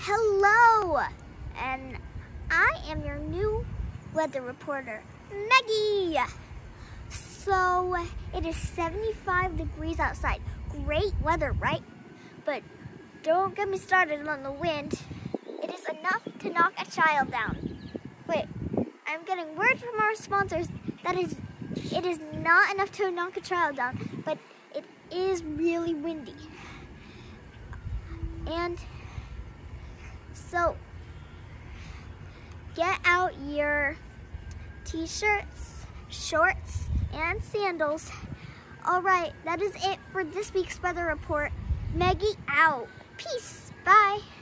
Hello, and I am your new weather reporter, Meggy. So it is 75 degrees outside. Great weather, right? But don't get me started on the wind. It is enough to knock a child down. Wait, I'm getting word from our sponsors that it is not enough to knock a child down, but it is really windy. And so get out your t-shirts, shorts, and sandals. All right, that is it for this week's weather report. Meggy out. Peace. Bye.